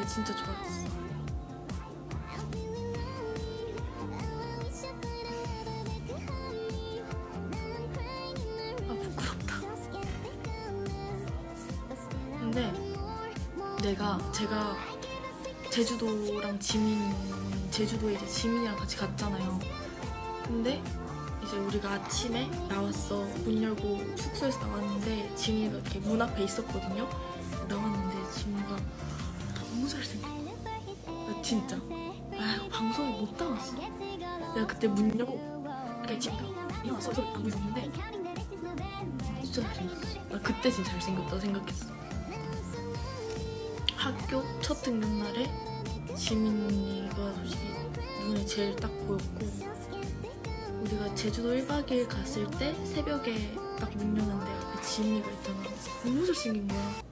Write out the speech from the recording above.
진짜 좋았어. 아 부끄럽다. 근데 제가 제주도랑 제주도에 이제 지민이랑 같이 갔잖아요. 근데 이제 우리가 아침에 나왔어. 문 열고 숙소에서 나왔는데 지민이가 이렇게 문 앞에 있었거든요. 나왔는데 지민이가 너무 잘생겼어. 나 진짜. 아 방송에 못 담았어. 내가 그때 문 열고 이렇게 지민이가 이러면서 하고 있었는데 진짜 잘생겼어. 나 그때 진짜 잘생겼다 생각했어. 학교 첫 등교날에 지민이가 솔직히 눈에 제일 딱 보였고, 우리가 제주도 1박 2일 갔을 때 새벽에 딱 문 여는데 앞에 지민이가 있잖아. 너무 잘생긴 거야.